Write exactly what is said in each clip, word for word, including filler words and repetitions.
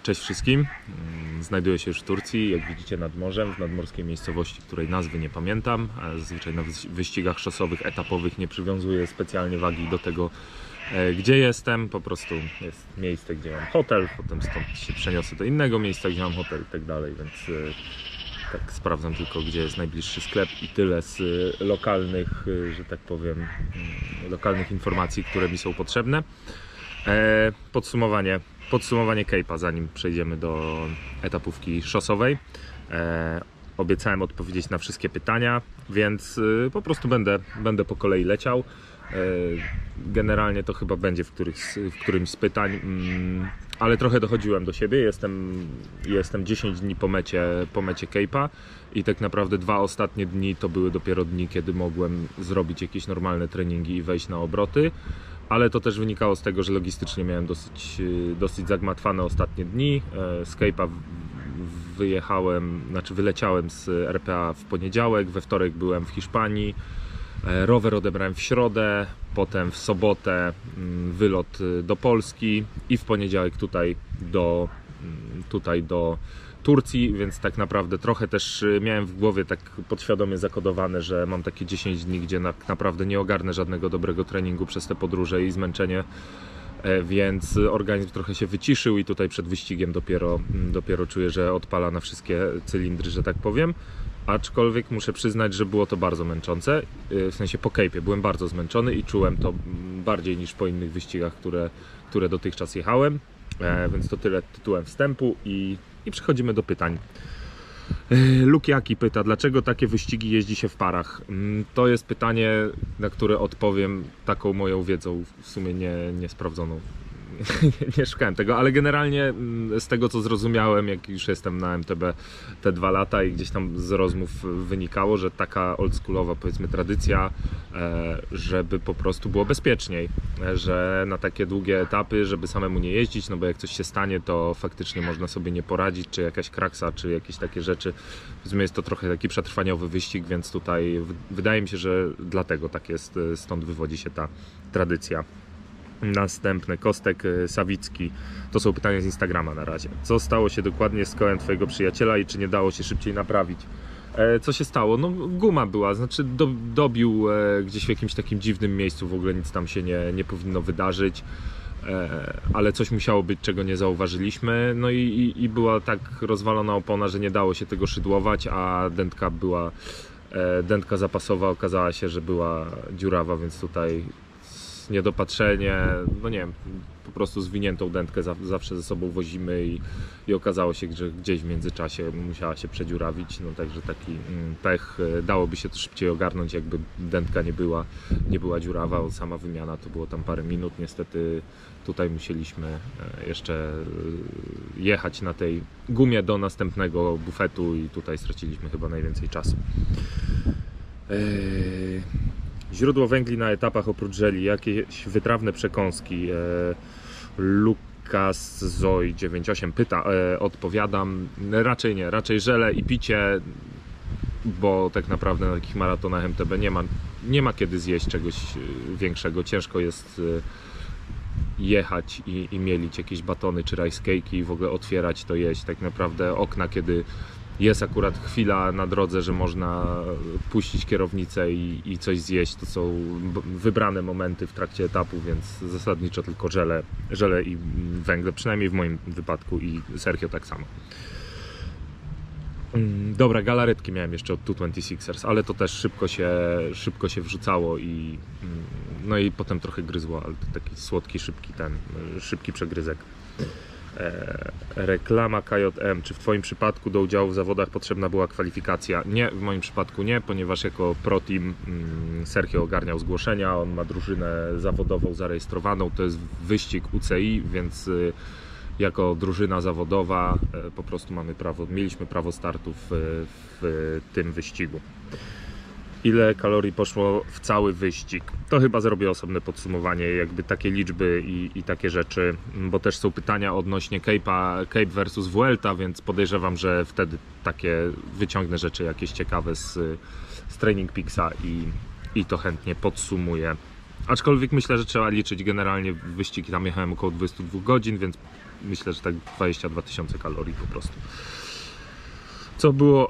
Cześć wszystkim, znajduję się już w Turcji, jak widzicie nad morzem, w nadmorskiej miejscowości, której nazwy nie pamiętam. Zazwyczaj na wyścigach szosowych, etapowych nie przywiązuję specjalnie wagi do tego, gdzie jestem. Po prostu jest miejsce, gdzie mam hotel, potem stąd się przeniosę do innego miejsca, gdzie mam hotel i tak dalej, więc tak sprawdzam tylko, gdzie jest najbliższy sklep i tyle z lokalnych, że tak powiem, lokalnych informacji, które mi są potrzebne. Podsumowanie. Podsumowanie Cape'a, zanim przejdziemy do etapówki szosowej. E, obiecałem odpowiedzieć na wszystkie pytania, więc y, po prostu będę, będę po kolei leciał. E, generalnie to chyba będzie w, których, w którymś z pytań, mm, ale trochę dochodziłem do siebie. Jestem, jestem dziesięć dni po mecie, po mecie Cape'a i tak naprawdę dwa ostatnie dni to były dopiero dni, kiedy mogłem zrobić jakieś normalne treningi i wejść na obroty. Ale to też wynikało z tego, że logistycznie miałem dosyć, dosyć zagmatwane ostatnie dni. Z Cape'a wyjechałem, znaczy wyleciałem z R P A w poniedziałek, we wtorek byłem w Hiszpanii, rower odebrałem w środę, potem w sobotę wylot do Polski i w poniedziałek tutaj do, tutaj do Turcji, więc tak naprawdę trochę też miałem w głowie tak podświadomie zakodowane, że mam takie dziesięć dni, gdzie tak naprawdę nie ogarnę żadnego dobrego treningu przez te podróże i zmęczenie, więc organizm trochę się wyciszył i tutaj przed wyścigiem dopiero, dopiero czuję, że odpala na wszystkie cylindry, że tak powiem. Aczkolwiek muszę przyznać, że było to bardzo męczące, w sensie po Cape'ie byłem bardzo zmęczony i czułem to bardziej niż po innych wyścigach, które, które dotychczas jechałem, więc to tyle tytułem wstępu i I przechodzimy do pytań. Lukiaki pyta, dlaczego takie wyścigi jeździ się w parach? To jest pytanie, na które odpowiem taką moją wiedzą, w sumie nie, niesprawdzoną. Nie szukałem tego, ale generalnie z tego, co zrozumiałem, jak już jestem na M T B te dwa lata i gdzieś tam z rozmów wynikało, że taka oldschoolowa, powiedzmy, tradycja, żeby po prostu było bezpieczniej, że na takie długie etapy, żeby samemu nie jeździć, no bo jak coś się stanie, to faktycznie można sobie nie poradzić, czy jakaś kraksa, czy jakieś takie rzeczy. Powiedzmy, jest to trochę taki przetrwaniowy wyścig, więc tutaj wydaje mi się, że dlatego tak jest, stąd wywodzi się ta tradycja. Następny, Kostek Sawicki. To są pytania z Instagrama na razie. Co stało się dokładnie z kołem twojego przyjaciela i czy nie dało się szybciej naprawić? E, co się stało? No guma była, znaczy do, dobił e, gdzieś w jakimś takim dziwnym miejscu, w ogóle nic tam się nie, nie powinno wydarzyć, e, ale coś musiało być, czego nie zauważyliśmy. No i, i, i była tak rozwalona opona, że nie dało się tego szydłować, a dętka była, e, dętka zapasowa okazała się, że była dziurawa, więc tutaj niedopatrzenie, no nie wiem, po prostu zwiniętą dętkę zawsze ze sobą wozimy i, i okazało się, że gdzieś w międzyczasie musiała się przedziurawić, no także taki mm, pech. Dałoby się to szybciej ogarnąć, jakby dętka nie była, nie była dziurawa, sama wymiana to było tam parę minut. Niestety tutaj musieliśmy jeszcze jechać na tej gumie do następnego bufetu i tutaj straciliśmy chyba najwięcej czasu. Eee... Źródło węgli na etapach oprócz żeli, jakieś wytrawne przekąski? E, Lukas Zoi dziewięćdziesiąt osiem pyta, e, odpowiadam, raczej nie, raczej żele i picie, bo tak naprawdę na takich maratonach M T B nie ma, nie ma kiedy zjeść czegoś większego, ciężko jest jechać i, i mielić jakieś batony czy rice cake'i i w ogóle otwierać to jeść, tak naprawdę okna, kiedy jest akurat chwila na drodze, że można puścić kierownicę i, i coś zjeść. To są wybrane momenty w trakcie etapu, więc zasadniczo tylko żele, żele i węgle, przynajmniej w moim wypadku i Sergio tak samo. Dobra, galaretki miałem jeszcze od sto dwadzieścia sześć ers, ale to też szybko się, szybko się wrzucało i no i potem trochę gryzło, ale to taki słodki, szybki ten, szybki przegryzek. E, reklama K J M. Czy w Twoim przypadku do udziału w zawodach potrzebna była kwalifikacja? Nie, w moim przypadku nie, ponieważ jako Pro Team mm, Sergio ogarniał zgłoszenia, on ma drużynę zawodową zarejestrowaną, to jest wyścig U C I, więc y, jako drużyna zawodowa y, po prostu mamy prawo, mieliśmy prawo startu w, w tym wyścigu. Ile kalorii poszło w cały wyścig? To chyba zrobię osobne podsumowanie, jakby takie liczby i, i takie rzeczy, bo też są pytania odnośnie Cape'a, Cape versus Vuelta, więc podejrzewam, że wtedy takie wyciągnę rzeczy jakieś ciekawe z, z Training Peaksa i, i to chętnie podsumuję. Aczkolwiek myślę, że trzeba liczyć generalnie wyścigi, tam jechałem około dwudziestu dwóch godzin, więc myślę, że tak dwadzieścia dwa tysiące kalorii po prostu. Co było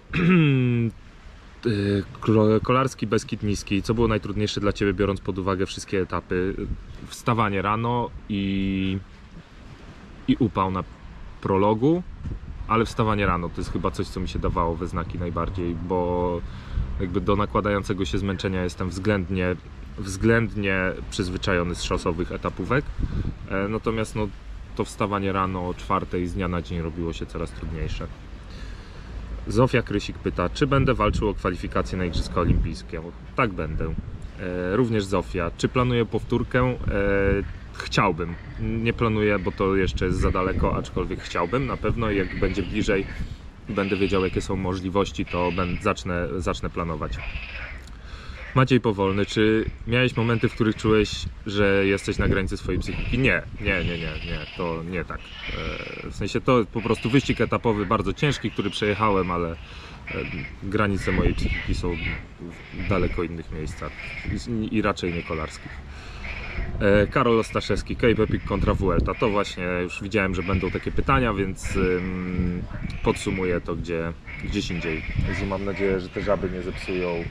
Kolarski, Beskid Niski, co było najtrudniejsze dla Ciebie, biorąc pod uwagę wszystkie etapy? Wstawanie rano i, i upał na prologu, ale wstawanie rano to jest chyba coś, co mi się dawało we znaki najbardziej, bo jakby do nakładającego się zmęczenia jestem względnie, względnie przyzwyczajony z szosowych etapówek, natomiast no, to wstawanie rano o czwartej z dnia na dzień robiło się coraz trudniejsze. Zofia Krysik pyta, czy będę walczył o kwalifikacje na Igrzyska Olimpijskie? Tak, będę. E, również Zofia, czy planuję powtórkę? E, chciałbym. Nie planuję, bo to jeszcze jest za daleko, aczkolwiek chciałbym na pewno i jak będzie bliżej, będę wiedział, jakie są możliwości, to będę, zacznę, zacznę planować. Maciej Powolny, czy miałeś momenty, w których czułeś, że jesteś na granicy swojej psychiki? Nie, nie, nie, nie, nie, to nie tak. W sensie to po prostu wyścig etapowy bardzo ciężki, który przejechałem, ale granice mojej psychiki są w daleko innych miejscach i raczej nie kolarskich. Karol Ostaszewski, Cape Epic kontra Vuelta. To właśnie już widziałem, że będą takie pytania, więc podsumuję to gdzie, gdzieś indziej. I mam nadzieję, że te żaby nie zepsują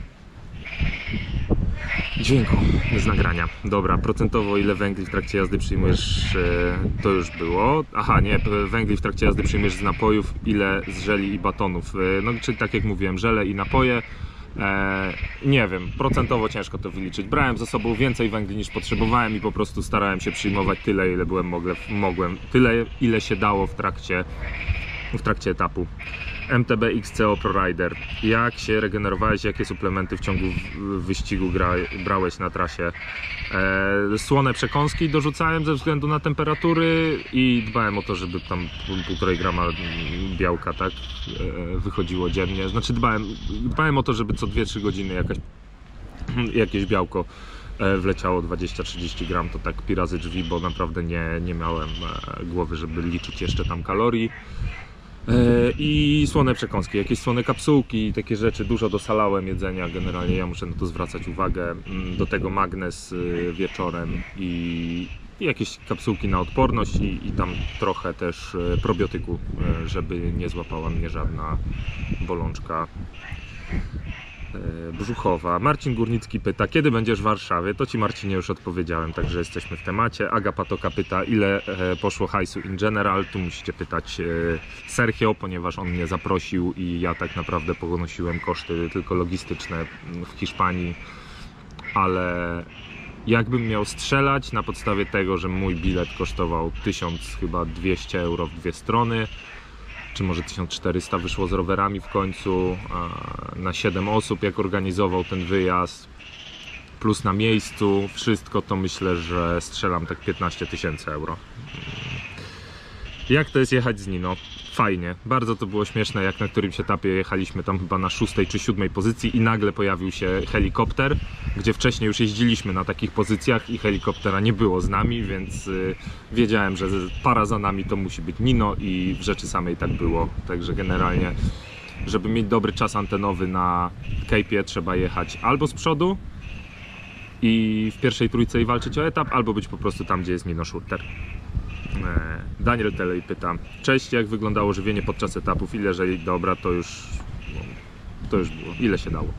dźwięku z nagrania. Dobra, procentowo ile węgli w trakcie jazdy przyjmujesz, to już było. Aha, nie, węgli w trakcie jazdy przyjmujesz z napojów, ile z żeli i batonów. No, czyli tak jak mówiłem, żele i napoje. E, nie wiem, procentowo ciężko to wyliczyć. Brałem ze sobą więcej węgli niż potrzebowałem i po prostu starałem się przyjmować tyle, ile byłem mogłem, mogłem. Tyle, ile się dało w trakcie, w trakcie etapu. M T B X C O Pro Rider. Jak się regenerowałeś? Jakie suplementy w ciągu wyścigu gra, brałeś na trasie? E, słone przekąski dorzucałem ze względu na temperatury i dbałem o to, żeby tam półtorej grama białka tak e, wychodziło dziennie. Znaczy dbałem, dbałem o to, żeby co dwie trzy godziny jakaś, jakieś białko e, wleciało, dwadzieścia trzydzieści gram, to tak pi razy drzwi, bo naprawdę nie, nie miałem e, głowy, żeby liczyć jeszcze tam kalorii. I słone przekąski, jakieś słone kapsułki, takie rzeczy, dużo dosalałem jedzenia, generalnie ja muszę na to zwracać uwagę. Do tego magnes wieczorem i jakieś kapsułki na odporność i, i tam trochę też probiotyku, żeby nie złapała mnie żadna bolączka brzuchowa. Marcin Górnicki pyta, kiedy będziesz w Warszawie? To Ci, Marcinie, już odpowiedziałem, także jesteśmy w temacie. Aga Patoka pyta, ile poszło hajsu in general? Tu musicie pytać Sergio, ponieważ on mnie zaprosił i ja tak naprawdę ponosiłem koszty tylko logistyczne w Hiszpanii, ale jakbym miał strzelać na podstawie tego, że mój bilet kosztował tysiąc dwieście euro w dwie strony, czy może tysiąc czterysta wyszło z rowerami w końcu, na siedem osób jak organizował ten wyjazd, plus na miejscu, wszystko to myślę, że strzelam tak piętnaście tysięcy euro. Jak to jest jechać z Nino? Fajnie, bardzo to było śmieszne, jak na którymś etapie jechaliśmy tam chyba na szóstej czy siódmej pozycji i nagle pojawił się helikopter, gdzie wcześniej już jeździliśmy na takich pozycjach i helikoptera nie było z nami, więc y, wiedziałem, że para za nami to musi być Nino i w rzeczy samej tak było. Także generalnie, żeby mieć dobry czas antenowy na Cape'ie, trzeba jechać albo z przodu i w pierwszej trójce i walczyć o etap, albo być po prostu tam, gdzie jest Nino Schurter. Daniel Telej pyta, cześć, jak wyglądało żywienie podczas etapów? Ile jeżeli dobra, to już to już było, ile się dało.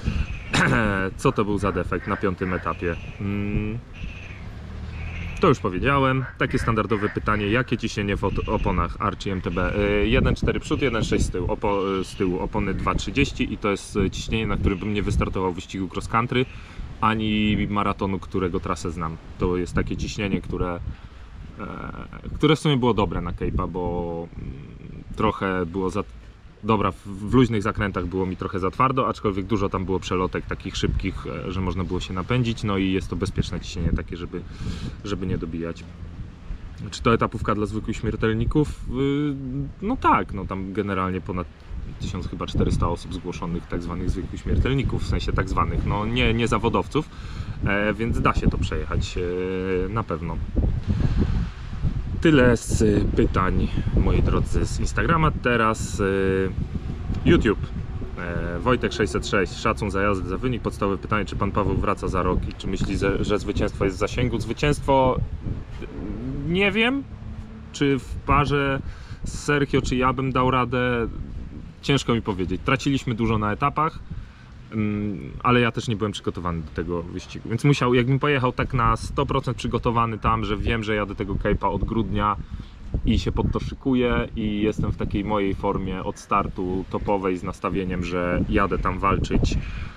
Co to był za defekt na piątym etapie? Hmm. To już powiedziałem. Takie standardowe pytanie, jakie ciśnienie w oponach Archie M T B? jeden cztery przód, jeden sześć z tyłu, Opo z tyłu opony dwa trzydzieści i to jest ciśnienie, na którym bym nie wystartował w wyścigu cross country ani maratonu, którego trasę znam. To jest takie ciśnienie, które które w sumie było dobre na Cape'a, bo trochę było za... Dobra, w luźnych zakrętach było mi trochę za twardo, aczkolwiek dużo tam było przelotek takich szybkich, że można było się napędzić, no i jest to bezpieczne ciśnienie takie, żeby, żeby nie dobijać. Czy to etapówka dla zwykłych śmiertelników? No tak, no tam generalnie ponad tysiąc czterysta osób zgłoszonych tak zwanych zwykłych śmiertelników, w sensie tak zwanych, no nie, nie zawodowców, więc da się to przejechać na pewno. Tyle z pytań, moi drodzy, z Instagrama. Teraz YouTube. Wojtek sześćset sześć, szacun za jazdę, za wynik. Podstawowe pytanie, czy pan Paweł wraca za rok i czy myśli, że zwycięstwo jest w zasięgu? Zwycięstwo nie wiem, czy w parze z Sergio, czy ja bym dał radę, ciężko mi powiedzieć. Traciliśmy dużo na etapach, ale ja też nie byłem przygotowany do tego wyścigu, więc musiał, jakbym pojechał tak na sto procent przygotowany tam, że wiem, że jadę tego Cape'a od grudnia i się pod to szykuję i jestem w takiej mojej formie od startu topowej z nastawieniem, że jadę tam walczyć,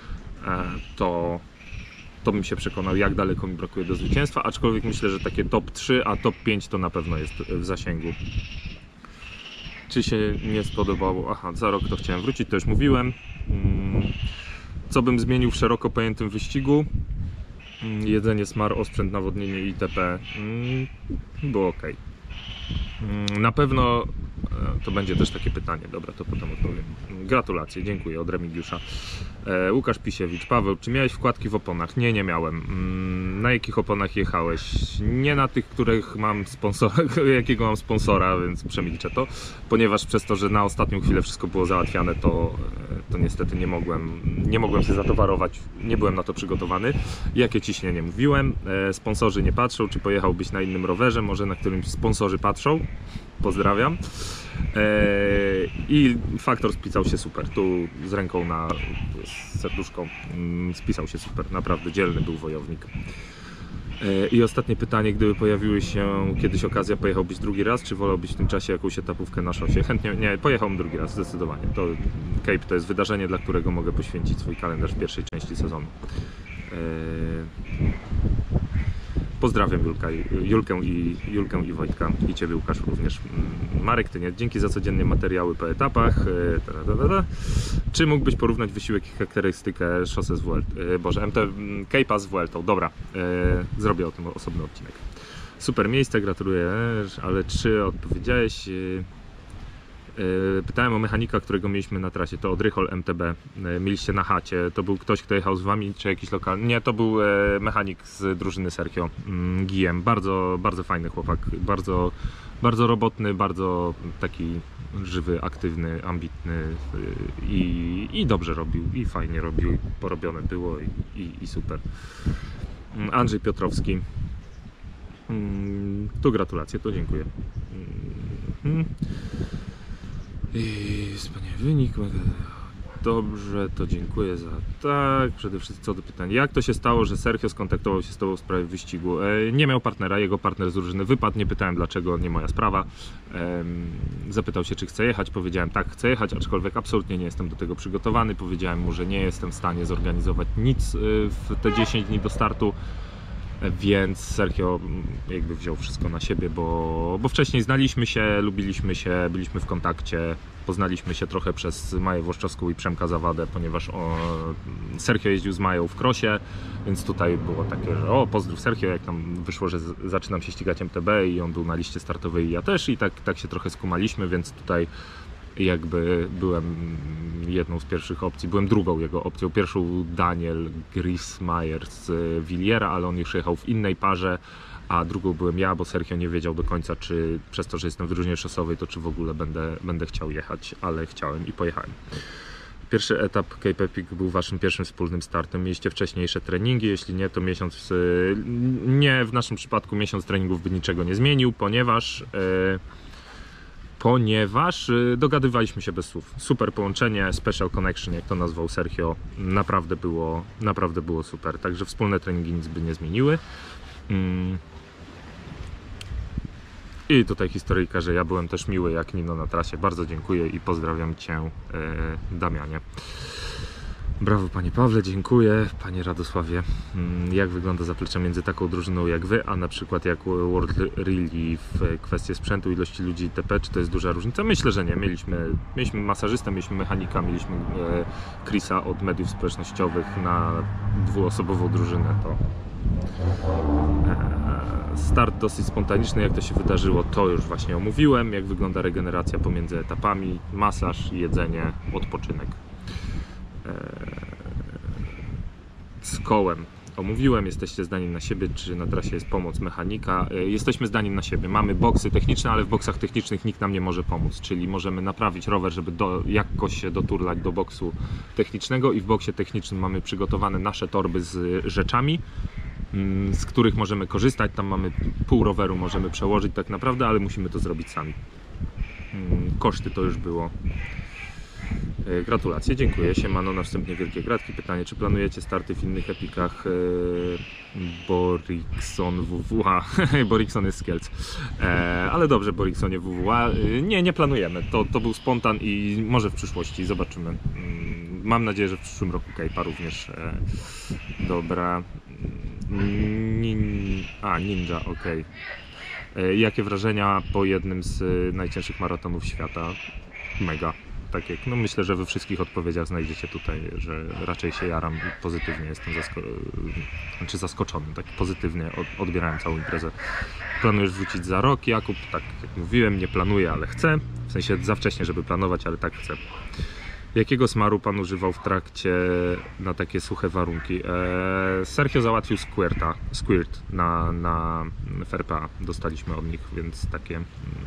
to, to bym się przekonał, jak daleko mi brakuje do zwycięstwa, aczkolwiek myślę, że takie top trzy, a top pięć to na pewno jest w zasięgu. Czy się nie spodobało? Aha, za rok to chciałem wrócić, to już mówiłem. Co bym zmienił w szeroko pojętym wyścigu? Jedzenie, smar, osprzęt, nawodnienie itp. Było ok. Na pewno to będzie też takie pytanie, dobra, to potem odpowiem. Gratulacje, dziękuję, od Remigiusza. E, Łukasz Pisiewicz. Paweł, czy miałeś wkładki w oponach? Nie, nie miałem. Na jakich oponach jechałeś? Nie na tych, których mam sponsora, jakiego mam sponsora, więc przemilczę to, ponieważ przez to, że na ostatnią chwilę wszystko było załatwiane, to, to niestety nie mogłem, nie mogłem się zatowarować, nie byłem na to przygotowany. Jakie ciśnienie? Mówiłem. E, sponsorzy nie patrzą, czy pojechałbyś na innym rowerze, może na którym sponsorzy patrzą. Pozdrawiam. Eee, I faktor spisał się super. Tu z ręką na serduszką spisał się super. Naprawdę dzielny był wojownik. Eee, I ostatnie pytanie, gdyby pojawiły się kiedyś okazja, pojechałbyś drugi raz, czy wolałbyś w tym czasie jakąś etapówkę na szosie? Chętnie, nie, pojechałbym drugi raz, zdecydowanie. To Cape to jest wydarzenie, dla którego mogę poświęcić swój kalendarz w pierwszej części sezonu. Eee, Pozdrawiam Julka, Julkę, i, Julkę i Wojtka i Ciebie, Łukasz, również. Marek Tyniec, dzięki za codziennie materiały po etapach. Ta, ta, ta, ta. Czy mógłbyś porównać wysiłek i charakterystykę szosy z Vueltą? Boże, M T Cape'a z Vueltą. Dobra, e, zrobię o tym osobny odcinek. Super miejsce, gratuluję, ale czy odpowiedziałeś? Pytałem o mechanika, którego mieliśmy na trasie, to Odrychol M T B. Mieliście na chacie, to był ktoś, kto jechał z wami, czy jakiś lokalny? Nie, to był mechanik z drużyny Sergio, Guillem. Bardzo, bardzo fajny chłopak, bardzo, bardzo robotny, bardzo taki żywy, aktywny, ambitny i, i dobrze robił, i fajnie robił, porobione było i, i, i super. Andrzej Piotrowski. Tu gratulacje, to dziękuję. I wspaniały wynik. Dobrze, to dziękuję za tak. Przede wszystkim co do pytań. Jak to się stało, że Sergio skontaktował się z Tobą w sprawie wyścigu? E, nie miał partnera, jego partner z drużyny wypadł. Nie pytałem dlaczego, nie moja sprawa. E, zapytał się, czy chce jechać. Powiedziałem tak, chcę jechać, aczkolwiek absolutnie nie jestem do tego przygotowany. Powiedziałem mu, że nie jestem w stanie zorganizować nic w te dziesięć dni do startu. Więc Sergio jakby wziął wszystko na siebie, bo, bo wcześniej znaliśmy się, lubiliśmy się, byliśmy w kontakcie, poznaliśmy się trochę przez Maję Włoszczowską i Przemka Zawadę, ponieważ o, Sergio jeździł z Mają w krosie, więc tutaj było takie, że o, pozdrów Sergio, jak tam wyszło, że z, zaczynam się ścigać M T B i on był na liście startowej i ja też i tak, tak się trochę skumaliśmy, więc tutaj jakby byłem jedną z pierwszych opcji, byłem drugą jego opcją. Pierwszą Daniel Grismayer z Williera, ale on już jechał w innej parze, a drugą byłem ja, bo Sergio nie wiedział do końca, czy przez to, że jestem w drużynie szosowej, to czy w ogóle będę, będę chciał jechać, ale chciałem i pojechałem. Pierwszy etap Cape Epic był waszym pierwszym wspólnym startem. Mieliście wcześniejsze treningi, jeśli nie, to miesiąc, nie, w naszym przypadku miesiąc treningów by niczego nie zmienił, ponieważ ponieważ dogadywaliśmy się bez słów. Super połączenie, special connection, jak to nazwał Sergio, naprawdę było, naprawdę było super. Także wspólne treningi nic by nie zmieniły. I tutaj historyjka, że ja byłem też miły jak Nino na trasie. Bardzo dziękuję i pozdrawiam Cię, Damianie. Brawo Panie Pawle, dziękuję. Panie Radosławie, jak wygląda zaplecze między taką drużyną jak Wy, a na przykład jak World Rally w kwestii sprzętu, ilości ludzi itp. Czy to jest duża różnica? Myślę, że nie. Mieliśmy, mieliśmy masażystę, mieliśmy mechanika, mieliśmy Chrisa od mediów społecznościowych na dwuosobową drużynę. To start dosyć spontaniczny, jak to się wydarzyło, to już właśnie omówiłem. Jak wygląda regeneracja pomiędzy etapami, masaż, jedzenie, odpoczynek. Z kołem omówiłem, jesteście zdani na siebie, czy na trasie jest pomoc mechanika. Jesteśmy zdani na siebie, mamy boksy techniczne, ale w boksach technicznych nikt nam nie może pomóc, czyli możemy naprawić rower, żeby do, jakoś się doturlać do boksu technicznego i w boksie technicznym mamy przygotowane nasze torby z rzeczami, z których możemy korzystać. Tam mamy pół roweru, możemy przełożyć tak naprawdę, ale musimy to zrobić sami. Koszty to już było. Gratulacje, dziękuję. Siemano, na wstępnie wielkie gratki. Pytanie, czy planujecie starty w innych epikach Borikson W W A? Borikson jest z Kielc. Ale dobrze, Boriksonie W W A. Nie, nie planujemy. To, to był spontan i może w przyszłości, zobaczymy. Mam nadzieję, że w przyszłym roku Cape'a również. Dobra. Nin... A, Ninja, ok. Jakie wrażenia po jednym z najcięższych maratonów świata? Mega. Tak jak, no myślę, że we wszystkich odpowiedziach znajdziecie tutaj, że raczej się jaram pozytywnie, jestem zasko znaczy zaskoczony, tak pozytywnie odbierałem całą imprezę. Planujesz wrócić za rok, Jakub? Tak jak mówiłem, nie planuję, ale chcę, w sensie za wcześnie, żeby planować, ale tak chcę. Jakiego smaru pan używał w trakcie na takie suche warunki? Eee, Sergio załatwił Squirta, Squirt na, na F R P A, dostaliśmy od nich, więc takie...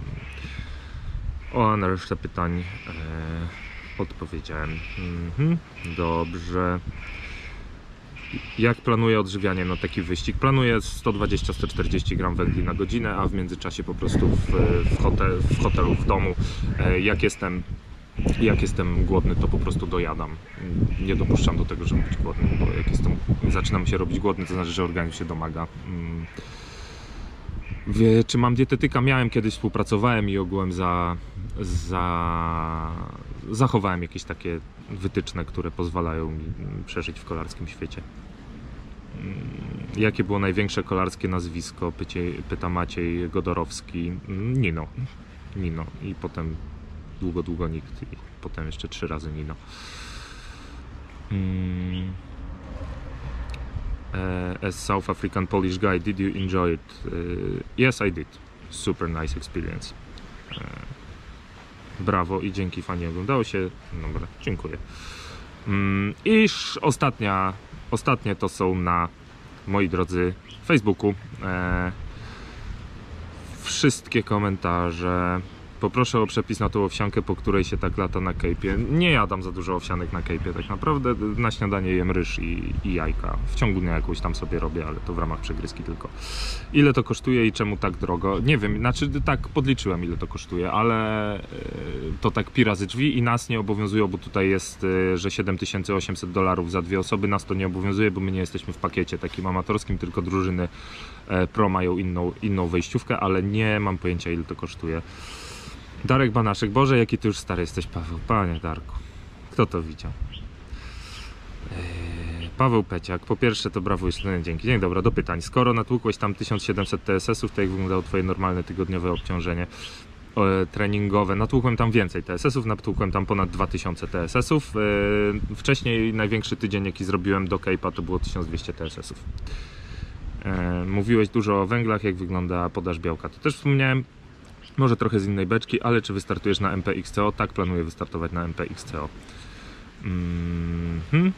O, na resztę pytań e, odpowiedziałem. Mhm, dobrze. Jak planuję odżywianie na taki wyścig? Planuję sto dwadzieścia do stu czterdziestu gram węgli na godzinę, a w międzyczasie po prostu w, w, hotel, w hotelu, w domu, e, jak jestem, jak jestem głodny, to po prostu dojadam. Nie dopuszczam do tego, żeby być głodny, bo jak jestem, zaczynam się robić głodny, to znaczy, że organizm się domaga. Mm. Wie, czy mam dietetyka? Miałem kiedyś, współpracowałem i ogółem za, za zachowałem jakieś takie wytyczne, które pozwalają mi przeżyć w kolarskim świecie. Jakie było największe kolarskie nazwisko? Pycie, pyta Maciej Godorowski. Nino. Nino. I potem długo, długo nikt. I potem jeszcze trzy razy Nino. Hmm. Uh, as South African Polish guy, did you enjoy it? Uh, yes, I did. Super nice experience. Uh, brawo i dzięki, fajnie oglądało się. Dobra, dziękuję. Um, I ostatnia, ostatnie to są na, moi drodzy, Facebooku. Uh, wszystkie komentarze. Poproszę o przepis na tą owsiankę, po której się tak lata na Cape'ie. Nie jadam za dużo owsianek na Cape'ie, tak naprawdę na śniadanie jem ryż i, i jajka. W ciągu dnia jakąś tam sobie robię, ale to w ramach przegryzki tylko. Ile to kosztuje i czemu tak drogo? Nie wiem, znaczy tak podliczyłem, ile to kosztuje, ale to tak pi razy drzwi i nas nie obowiązują, bo tutaj jest, że siedem tysięcy osiemset dolarów za dwie osoby. Nas to nie obowiązuje, bo my nie jesteśmy w pakiecie takim amatorskim, tylko drużyny pro mają inną, inną wejściówkę, ale nie mam pojęcia, ile to kosztuje. Darek Banaszek, Boże, jaki ty już stary jesteś, Paweł. Panie Darku, kto to widział? Eee, Paweł Peciak, po pierwsze to brawo jeszcze, dzięki. Dzień dobra, do pytań. Skoro natłukłeś tam tysiąc siedemset T S S ów, to jak wyglądało twoje normalne tygodniowe obciążenie e, treningowe? Natłukłem tam więcej T S S ów, natłukłem tam ponad dwa tysiące T S S ów. E, wcześniej największy tydzień, jaki zrobiłem do Cape'a, to było tysiąc dwieście T S S ów. E, mówiłeś dużo o węglach, jak wygląda podaż białka. To też wspomniałem. Może trochę z innej beczki, ale czy wystartujesz na M P X C O? Tak, planuję wystartować na M P X C O. Mm-hmm.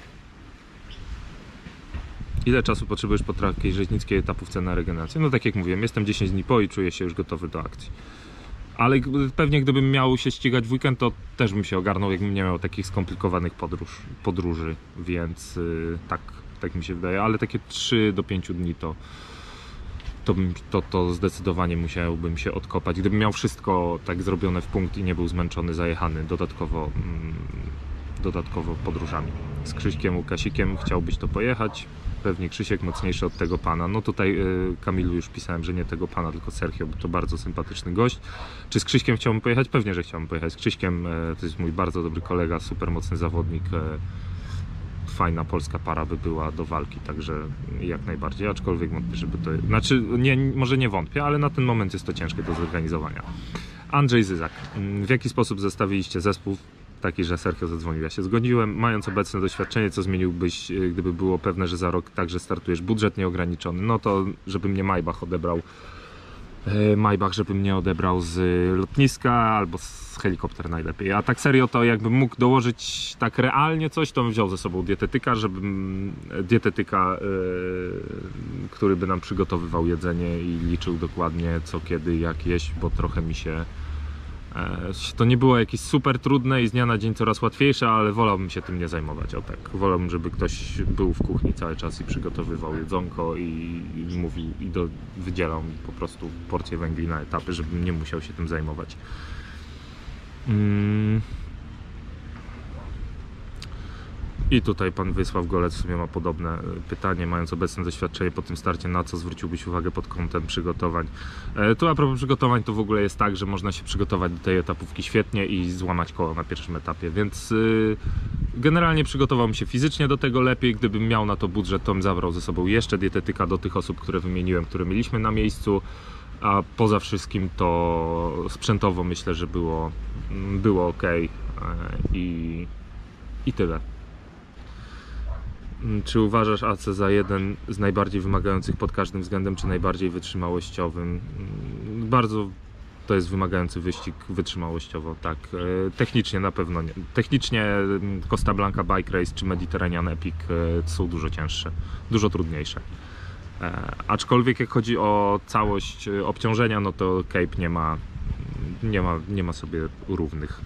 Ile czasu potrzebujesz po takiej rzeźnickiej etapówce na regenerację? No tak jak mówiłem, jestem dziesięć dni po i czuję się już gotowy do akcji. Ale pewnie gdybym miał się ścigać w weekend, to też bym się ogarnął, jakbym nie miał takich skomplikowanych podróż, podróży, więc yy, tak, tak mi się wydaje. Ale takie trzy do pięciu dni to To, bym, to, to zdecydowanie musiałbym się odkopać. Gdybym miał wszystko tak zrobione w punkt i nie był zmęczony, zajechany dodatkowo, mm, dodatkowo podróżami. Z Krzyśkiem Łukasikiem chciałbyś to pojechać. Pewnie Krzysiek mocniejszy od tego pana. No tutaj y, Kamilu już pisałem, że nie tego pana, tylko Sergio, bo to bardzo sympatyczny gość. Czy z Krzyśkiem chciałbym pojechać? Pewnie, że chciałbym pojechać. Z Krzyśkiem y, to jest mój bardzo dobry kolega, super mocny zawodnik. Y, fajna polska para by była do walki, także jak najbardziej, aczkolwiek wątpię, żeby to... Znaczy, nie, może nie wątpię, ale na ten moment jest to ciężkie do zorganizowania. Andrzej Zyzak. W jaki sposób zestawiliście zespół taki, że Sergio zadzwonił? Ja się zgodziłem. Mając obecne doświadczenie, co zmieniłbyś, gdyby było pewne, że za rok także startujesz? Budżet nieograniczony. No to, żeby mnie Maybach odebrał Maybach, żeby mnie odebrał z lotniska albo z helikopter najlepiej. A tak serio to jakbym mógł dołożyć tak realnie coś, to bym wziął ze sobą dietetyka, żebym dietetyka, yy, który by nam przygotowywał jedzenie i liczył dokładnie co, kiedy, jak jeść, bo trochę mi się To nie było jakieś super trudne i z dnia na dzień coraz łatwiejsze, ale wolałbym się tym nie zajmować. O tak, wolałbym, żeby ktoś był w kuchni cały czas i przygotowywał jedzonko i, i mówił i do, wydzielał po prostu porcję węgli na etapy, żebym nie musiał się tym zajmować. Mm. I tutaj pan Wysław Golec w sumie ma podobne pytanie, mając obecne doświadczenie po tym starcie, na co zwróciłbyś uwagę pod kątem przygotowań? E, tu a propos przygotowań, to w ogóle jest tak, że można się przygotować do tej etapówki świetnie i złamać koło na pierwszym etapie, więc y, generalnie przygotowałbym się fizycznie do tego lepiej. Gdybym miał na to budżet, to bym zabrał ze sobą jeszcze dietetyka do tych osób, które wymieniłem, które mieliśmy na miejscu, a poza wszystkim to sprzętowo myślę, że było, było ok e, i, i tyle. Czy uważasz A C za jeden z najbardziej wymagających pod każdym względem, czy najbardziej wytrzymałościowym? Bardzo to jest wymagający wyścig wytrzymałościowo, tak. Technicznie na pewno nie. Technicznie Costa Blanca Bike Race czy Mediterranean Epic są dużo cięższe, dużo trudniejsze. Aczkolwiek jak chodzi o całość obciążenia, no to Cape nie ma, nie ma, nie ma sobie równych.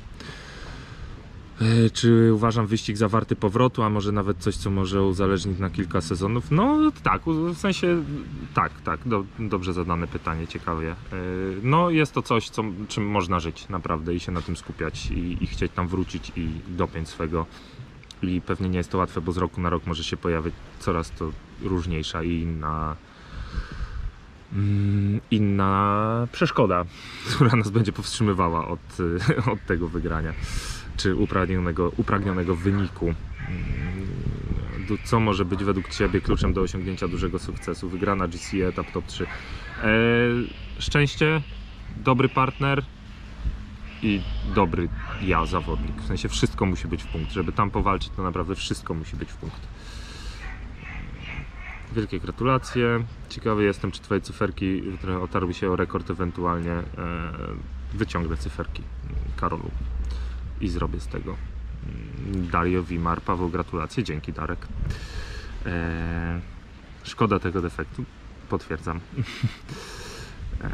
Czy uważam wyścig za warty powrotu, a może nawet coś, co może uzależnić na kilka sezonów? No tak, w sensie tak, tak, do, dobrze zadane pytanie, ciekawie. No jest to coś, co, czym można żyć naprawdę i się na tym skupiać i, i chcieć tam wrócić i dopiąć swego. I pewnie nie jest to łatwe, bo z roku na rok może się pojawić coraz to różniejsza i inna inna przeszkoda, która nas będzie powstrzymywała od, od tego wygrania czy upragnionego, upragnionego wyniku. Co może być według Ciebie kluczem do osiągnięcia dużego sukcesu? Wygrana G C, etap top trzy. Eee, szczęście, dobry partner i dobry ja, zawodnik. W sensie wszystko musi być w punkt. Żeby tam powalczyć, to naprawdę wszystko musi być w punkt. Wielkie gratulacje. Ciekawy jestem, czy Twoje cyferki, które otarły się o rekord, ewentualnie e, wyciągnę cyferki Karolu i zrobię z tego. Dario Wimar, Paweł, gratulacje. Dzięki, Darek. E, szkoda tego defektu. Potwierdzam. e,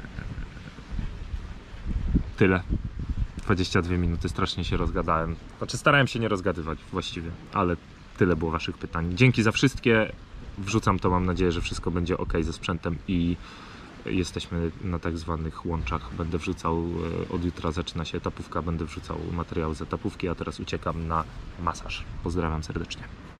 tyle. dwadzieścia dwie minuty. Strasznie się rozgadałem. Znaczy starałem się nie rozgadywać właściwie, ale tyle było Waszych pytań. Dzięki za wszystkie. Wrzucam to, mam nadzieję, że wszystko będzie ok ze sprzętem i jesteśmy na tak zwanych łączach. Będę wrzucał, od jutra zaczyna się etapówka, będę wrzucał materiały z etapówki, a teraz uciekam na masaż. Pozdrawiam serdecznie.